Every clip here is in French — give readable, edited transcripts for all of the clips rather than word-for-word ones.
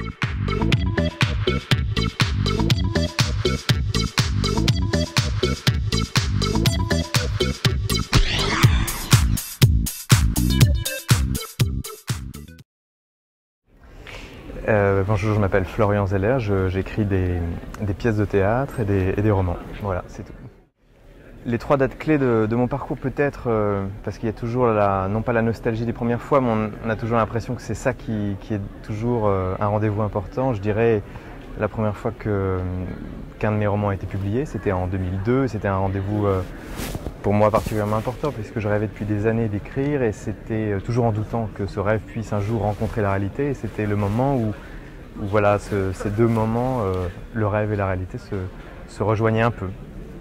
Bonjour, je m'appelle Florian Zeller, j'écris des pièces de théâtre et des romans. Voilà, c'est tout. Les 3 dates clés de mon parcours peut-être, parce qu'il y a toujours non pas la nostalgie des premières fois, mais on a toujours l'impression que c'est ça qui est toujours un rendez-vous important. Je dirais la première fois qu'un de mes romans a été publié, c'était en 2002, c'était un rendez-vous pour moi particulièrement important puisque je rêvais depuis des années d'écrire et c'était toujours en doutant que ce rêve puisse un jour rencontrer la réalité et c'était le moment où voilà, ces 2 moments, le rêve et la réalité se rejoignaient un peu.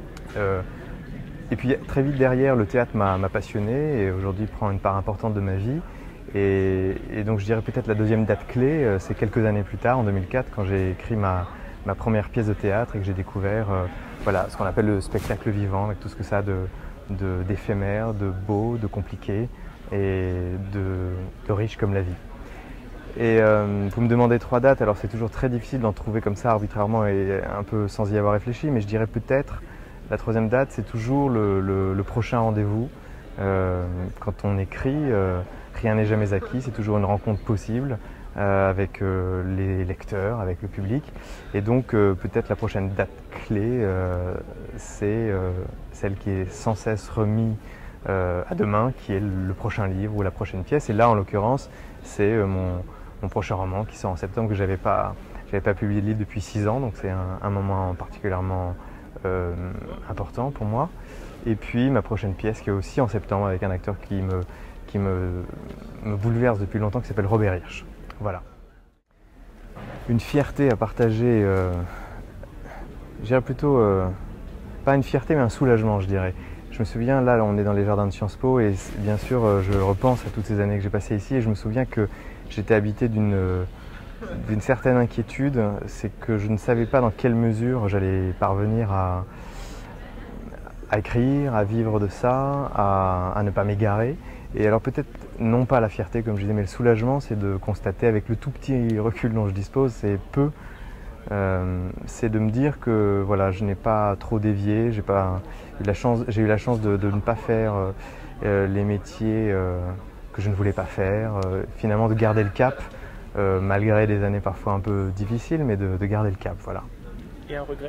Et puis très vite derrière, le théâtre m'a passionné et aujourd'hui prend une part importante de ma vie. Et donc je dirais peut-être la deuxième date clé, c'est quelques années plus tard, en 2004, quand j'ai écrit ma première pièce de théâtre et que j'ai découvert voilà, ce qu'on appelle le spectacle vivant, avec tout ce que ça a d'éphémère, de beau, de compliqué et de riche comme la vie. Et vous me demandez 3 dates, alors c'est toujours très difficile d'en trouver comme ça arbitrairement et un peu sans y avoir réfléchi, mais je dirais peut-être la 3e date, c'est toujours le prochain rendez-vous. Quand on écrit, rien n'est jamais acquis, c'est toujours une rencontre possible avec les lecteurs, avec le public. Et donc peut-être la prochaine date clé, c'est celle qui est sans cesse remise à demain, qui est le prochain livre ou la prochaine pièce. Et là, en l'occurrence, c'est mon prochain roman qui sort en septembre, que j'avais pas publié de livre depuis 6 ans, donc c'est un moment particulièrement important pour moi. Et puis ma prochaine pièce qui est aussi en septembre avec un acteur qui me bouleverse depuis longtemps, qui s'appelle Robert Hirsch. Voilà. Une fierté à partager, je dirais plutôt, pas une fierté mais un soulagement, je dirais. Je me souviens, là on est dans les jardins de Sciences Po et bien sûr je repense à toutes ces années que j'ai passées ici et je me souviens que j'étais habité d'une certaine inquiétude, c'est que je ne savais pas dans quelle mesure j'allais parvenir à écrire, à vivre de ça, à ne pas m'égarer. Et alors peut-être non pas la fierté comme je disais, mais le soulagement, c'est de constater avec le tout petit recul dont je dispose, c'est peu, c'est de me dire que voilà, je n'ai pas trop dévié, j'ai eu la chance de ne pas faire les métiers que je ne voulais pas faire, finalement de garder le cap, malgré des années parfois un peu difficiles, mais de garder le cap, voilà. Et un regret ?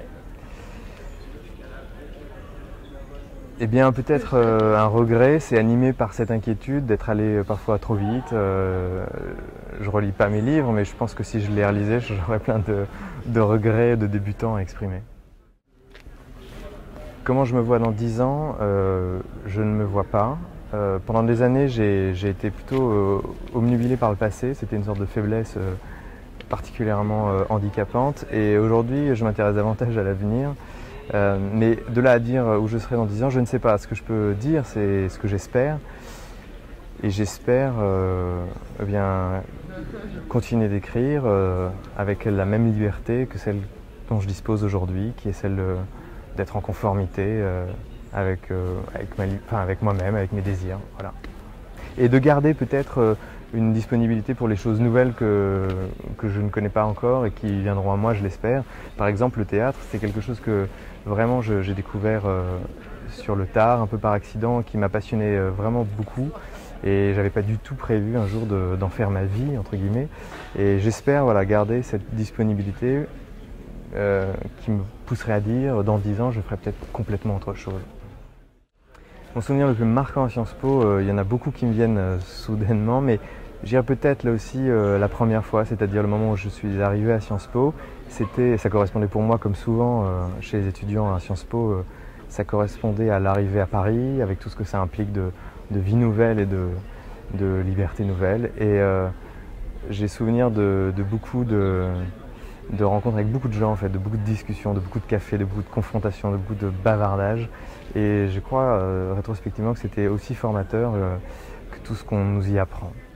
Eh bien peut-être un regret, c'est animé par cette inquiétude d'être allé parfois trop vite. Je relis pas mes livres, mais je pense que si je les relisais, j'aurais plein de regrets de débutants à exprimer. Comment je me vois dans 10 ans, je ne me vois pas. Pendant des années, j'ai été plutôt obnubilé par le passé, c'était une sorte de faiblesse particulièrement handicapante. Et aujourd'hui, je m'intéresse davantage à l'avenir. Mais de là à dire où je serai dans 10 ans, je ne sais pas. Ce que je peux dire, c'est ce que j'espère. Et j'espère eh bien, continuer d'écrire avec la même liberté que celle dont je dispose aujourd'hui, qui est celle d'être en conformité avec moi-même, avec mes désirs. Voilà. Et de garder peut-être une disponibilité pour les choses nouvelles que je ne connais pas encore et qui viendront à moi, je l'espère. Par exemple, le théâtre, c'est quelque chose que vraiment j'ai découvert sur le tard, un peu par accident, qui m'a passionné vraiment beaucoup. Et j'avais pas du tout prévu un jour d'en faire ma vie, entre guillemets. Et j'espère voilà, garder cette disponibilité qui me pousserait à dire, dans 10 ans, je ferai peut-être complètement autre chose. Mon souvenir le plus marquant à Sciences Po, il y en a beaucoup qui me viennent soudainement, mais je dirais peut-être là aussi la première fois, c'est-à-dire le moment où je suis arrivé à Sciences Po. Ça correspondait pour moi, comme souvent chez les étudiants à Sciences Po, ça correspondait à l'arrivée à Paris, avec tout ce que ça implique de vie nouvelle et de liberté nouvelle. Et j'ai souvenir de beaucoup de rencontres avec beaucoup de gens, en fait, de beaucoup de discussions, de beaucoup de cafés, de beaucoup de confrontations, de beaucoup de bavardages. Et je crois rétrospectivement que c'était aussi formateur que tout ce qu'on nous y apprend.